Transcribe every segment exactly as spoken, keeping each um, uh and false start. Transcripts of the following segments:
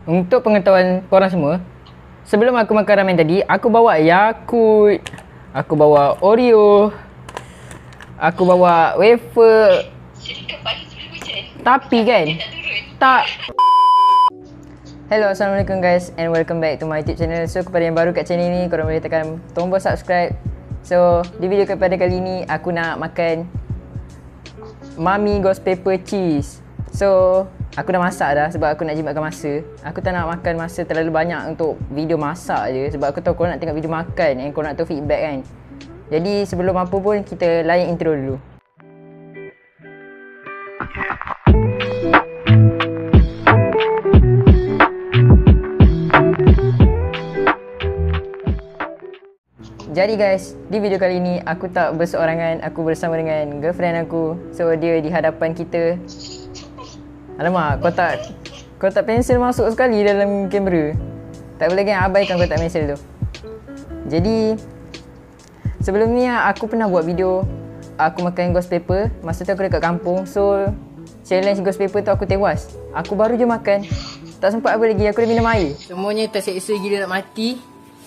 Untuk pengetahuan korang semua, sebelum aku makan ramen tadi, aku bawa Yakult, aku bawa Oreo, aku bawa wafer. Tapi kan, tak. Hello, Assalamualaikum guys and welcome back to my YouTube channel. So kepada yang baru kat channel ni, korang boleh tekan tombol subscribe. So di video kepada kali ni, aku nak makan Mami Ghost Pepper Cheese. So aku dah masak dah sebab aku nak jimatkan masa. Aku tak nak makan masa terlalu banyak untuk video masak je, sebab aku tahu korang nak tengok video makan and korang nak tahu feedback kan. Jadi sebelum apa pun, kita layan intro dulu. Jadi guys, di video kali ni aku tak berseorangan, aku bersama dengan girlfriend aku. So dia di hadapan kita. Alamak, kau tak kau tak pensel masuk sekali dalam kamera. Tak boleh kan, abaikan kau tak pensel tu. Jadi sebelum ni aku pernah buat video aku makan ghost pepper. Masa tu aku dekat kampung. So challenge ghost pepper tu aku tewas. Aku baru je makan, tak sempat apa lagi, aku dah minum air. Semuanya terseksa gila nak mati.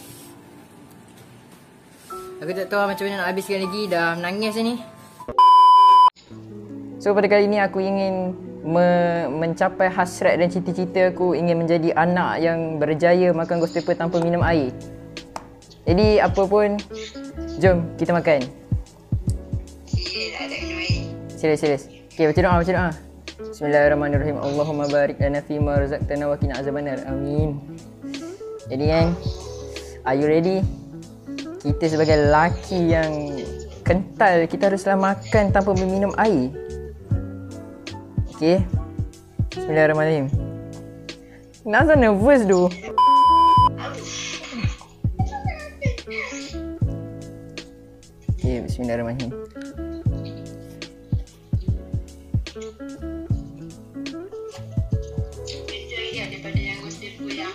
Aku tak tahu macam mana nak habiskan lagi, dah menangis ni. So pada kali ni aku ingin me- mencapai hasrat dan cita-cita aku, ingin menjadi anak yang berjaya makan ghost pepper tanpa minum air. Jadi apa pun, jom kita makan. Serius, serius. Okay, baca doa, baca doa. Bismillahirrahmanirrahim. Allahumma barik lana fima razaqtana wa qina azabannar. Amin. Jadi kan, are you ready? Kita sebagai lelaki yang kental, kita haruslah makan tanpa meminum air. Okay, Bismillahirrahmanirrahim. Kenapa nervous tu? Okay, Bismillahirrahmanirrahim. Beza dia daripada yang ghost pepper yang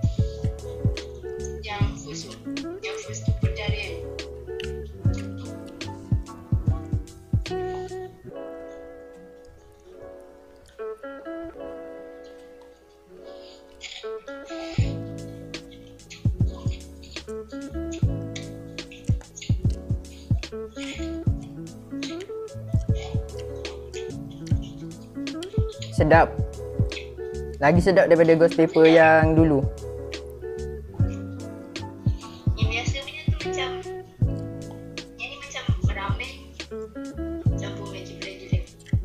yang first yang first tu pedarian. Sedap. Lagi sedap daripada ghost pepper yang dulu. Yang biasa punya tu macam, yang ni macam ramen campur magic blend je.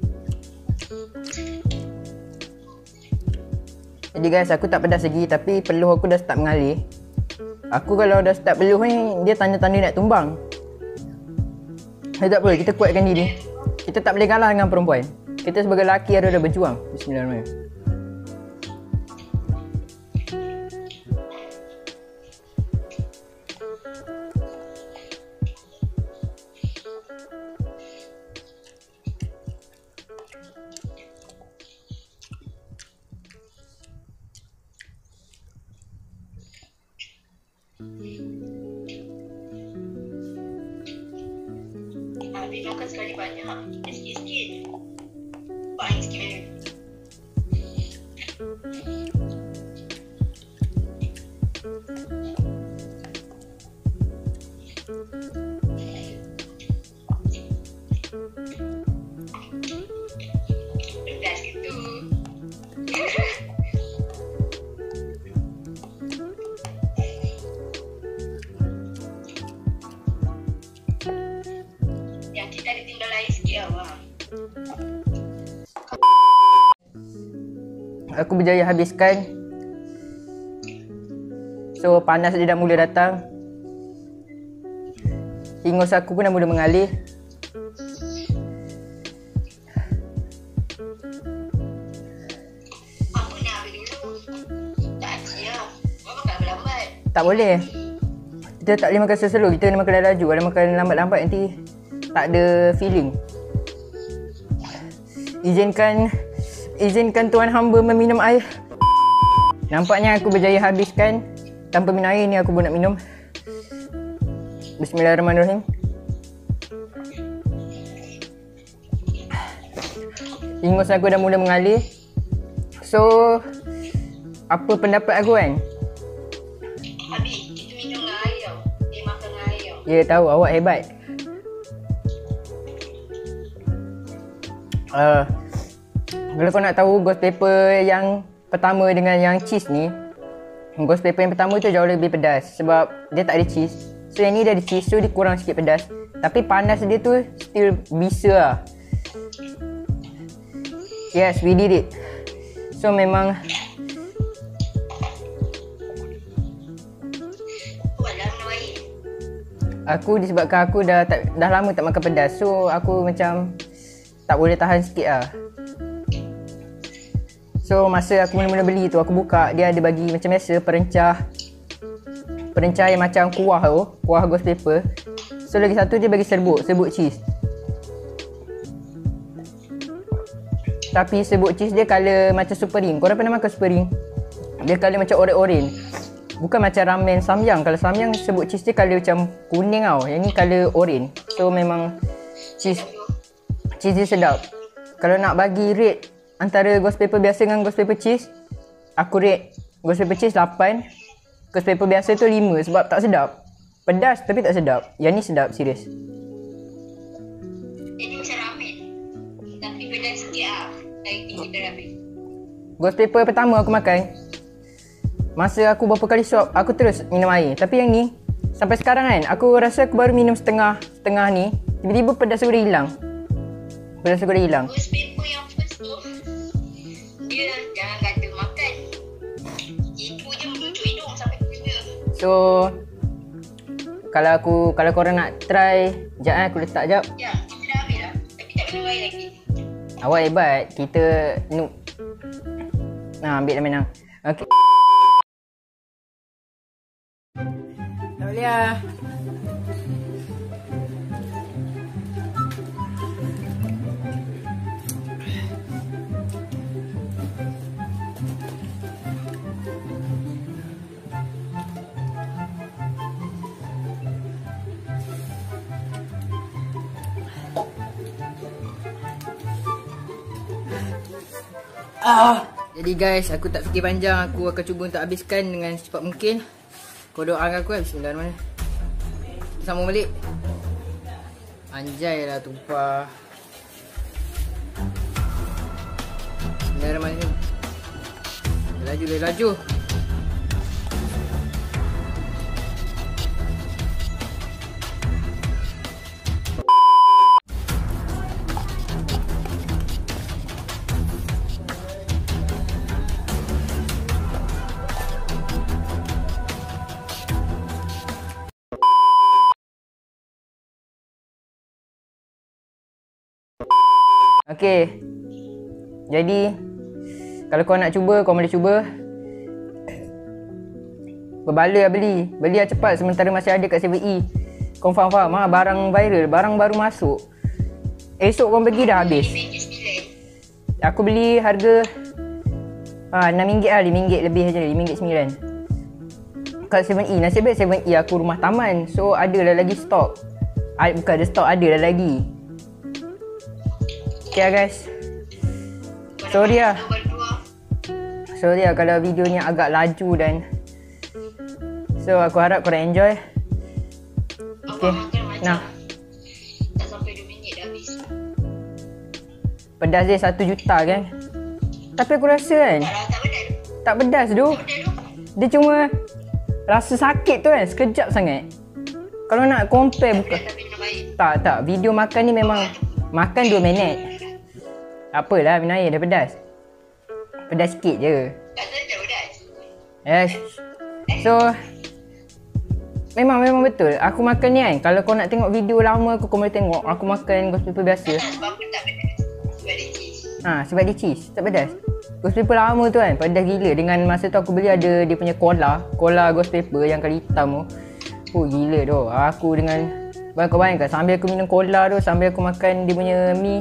Jadi guys, aku tak pedas lagi tapi peluh aku dah start mengalir. Aku kalau dah start peluh ni, dia tanda-tanda nak tumbang. Eh, tak apa, kita kuatkan diri. Kita tak boleh kalah dengan perempuan. Kita sebagai lelaki harus dah berjuang. Bismillahirrahmanirrahim. Habis makan sekali banyak, sikit-sikit. Paling sikit mana? Pedas gitu. Yang kita ada tinggal air sikit awak. Aku berjaya habiskan. So panas dia dah mula datang. Ingus aku pun dah mula mengalir. Apa nak ambil dulu? Tak aci lah. Kau makan lambat. Tak boleh. Kita tak boleh makan slow-slow. Kita kena makan laju. Kalau makan lambat-lambat nanti tak ada feeling. Izinkan Izinkan Tuan hamba meminum air. Nampaknya aku berjaya habiskan. Tanpa minum air ni aku pun nak minum. Bismillahirrahmanirrahim. Ingus aku dah mula mengalir. So apa pendapat aku kan? Habis, kita minum dengan air tau. Dia makan dengan air tau. Ya tahu awak hebat. Uh, kalau kau nak tahu ghost pepper yang pertama dengan yang cheese ni, ghost pepper yang pertama tu jauh lebih pedas sebab dia tak ada cheese. So yang ni dia ada cheese, so dia kurang sikit pedas. Tapi panas dia tu still bisa lah. Yes, we did it. So memang Buatlah minum air. aku disebabkan aku dah tak, dah lama tak makan pedas. So aku macam tak boleh tahan sikit lah. So masa aku mula-mula beli tu, aku buka, dia ada bagi macam biasa perencah Perencah yang macam kuah tu, kuah ghost pepper. So lagi satu dia bagi serbuk, serbuk cheese. Tapi serbuk cheese dia colour macam Supreme. Korang pernah makan Supreme? Dia colour macam oren-oren. Bukan macam ramen samyang. Kalau samyang serbuk cheese dia colour macam kuning tau. Yang ni colour oren. So memang cheese cheese dia sedap. Kalau nak bagi rate antara ghost pepper biasa dengan ghost pepper cheese, aku rate ghost pepper cheese lapan. Ghost pepper biasa tu lima sebab tak sedap. Pedas tapi tak sedap. Yang ni sedap, serius. Ini macam ramen. Tapi pedas sikit lah. Dari tinggi dari ramen. Ghost pepper pertama aku makan, masa aku berapa kali suap, aku terus minum air. Tapi yang ni, sampai sekarang kan, aku rasa aku baru minum setengah Setengah ni, tiba-tiba pedas aku dah hilang. Pedas aku dah hilang. Ghost pepper yang first tu, dia jangan kata makan. Itu je menuju hidung sampai ke telinga. So Kalau aku, kalau korang nak try, sekejap eh, aku letak sekejap. Ya, kita dah habis dah. Tapi tak minum air lagi. Awak hebat, kita noob. Nah, ambil dah menang. Okay. Tak boleh lah. Ah. Jadi guys, aku tak fikir panjang. Aku akan cuba untuk habiskan dengan secepat mungkin. Kau doakan aku lah. Bismillah mana. Sambung balik. Anjay lah tumpah. Bismillahirrahmanirrahim. Laju laju laju. Okay. Jadi kalau kau nak cuba, kau boleh cuba. Berbala lah beli. Beli lah cepat sementara masih ada kat seven E. Confirm faham ha? Barang viral, barang baru masuk. Esok kau pergi dah habis. Aku beli harga ha, enam ringgit lah, lima ringgit lebih je, lima ringgit sembilan. Kat seven E, nasib baik seven E aku rumah taman. So ada dah lagi stok. Bukan ada stok, ada dah lagi. Okay lah guys. Sorry lah. Sorry lah kalau video ni agak laju dan so aku harap korang enjoy. Okay. Nah. Tak sampai dua minit dah habis. Pedas dia satu juta kan. Tapi aku rasa kan Tak pedas. tak pedas tu. Dia cuma rasa sakit tu kan, sekejap sangat. Kalau nak compare bukan. Tak tak, video makan ni memang makan dua minit. Apalah minum air dah pedas. Pedas sikit je. Tak sedap pedas. Yes. So memang memang betul. Aku makan ni kan, kalau kau nak tengok video lama aku, kau boleh tengok aku makan ghost pepper biasa. Sebab apa tak pedas? Sebab dia cheese. Ha, sebab dia cheese, tak pedas. Ghost pepper lama tu kan, pedas gila. Dengan masa tu aku beli ada dia punya cola, cola ghost pepper yang kali hitam tu. Oh gila tu. Aku dengan kau bayangkan sambil aku minum cola tu, sambil aku makan dia punya mi,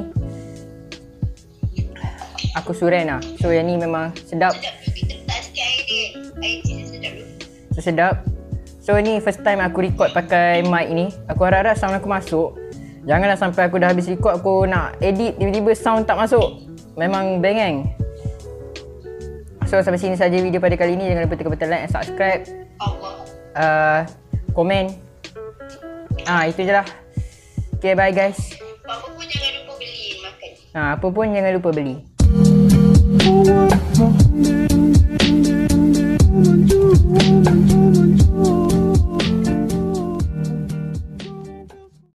aku suren lah. So yang ni memang sedap. Sedap tu. Kita letak sikit air dia. Air cheese sedap tu. So sedap. So ni first time aku record pakai mic ni. Aku harap-harap sound aku masuk. Janganlah sampai aku dah habis record, aku nak edit tiba-tiba sound tak masuk. Memang bengeng. So So sampai sini saja video pada kali ni. Jangan lupa tekan butang like and subscribe. Allah. uh, Komen. Ah itu je lah. Okay, bye guys. Apa pun jangan lupa beli makan. Ah, apa pun jangan lupa beli.